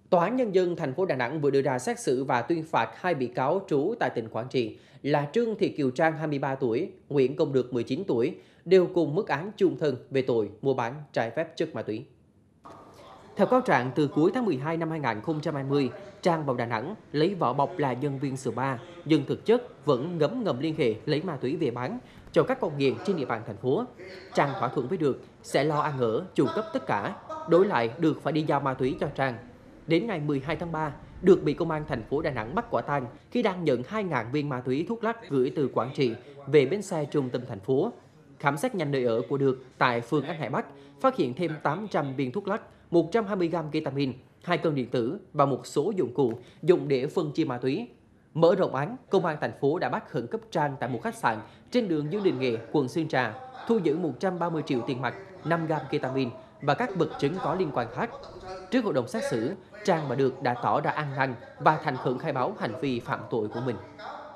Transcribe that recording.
Tòa án Nhân dân thành phố Đà Nẵng vừa đưa ra xét xử và tuyên phạt hai bị cáo trú tại tỉnh Quảng Trị là Trương Thị Kiều Trang 23 tuổi, Nguyễn Công Được 19 tuổi, đều cùng mức án chung thân về tội mua bán trái phép chất ma túy. Theo cáo trạng, từ cuối tháng 12 năm 2020, Trang vào Đà Nẵng lấy vỏ bọc là nhân viên spa, nhưng thực chất vẫn ngấm ngầm liên hệ lấy ma túy về bán cho các con nghiện trên địa bàn thành phố. Trang thỏa thuận với Được sẽ lo ăn ở, chu cấp tất cả, đổi lại Được phải đi giao ma túy cho Trang. Đến ngày 12 tháng 3, Được bị công an thành phố Đà Nẵng bắt quả tang khi đang nhận 2.000 viên ma túy thuốc lắc gửi từ Quảng Trị về bến xe trung tâm thành phố. Khám xét nhanh nơi ở của Được tại phường An Hải Bắc, phát hiện thêm 800 viên thuốc lắc, 120 gram ketamin, 2 cân điện tử và một số dụng cụ dùng để phân chia ma túy. Mở rộng án, công an thành phố đã bắt khẩn cấp Trang tại một khách sạn trên đường Dương Đình Nghệ, quận Sơn Trà, thu giữ 130 triệu tiền mặt, 5 gram ketamin và các vật chứng có liên quan khác. Trước hội đồng xét xử, Trang và Được đã tỏ ra ăn năn và thành khẩn khai báo hành vi phạm tội của mình.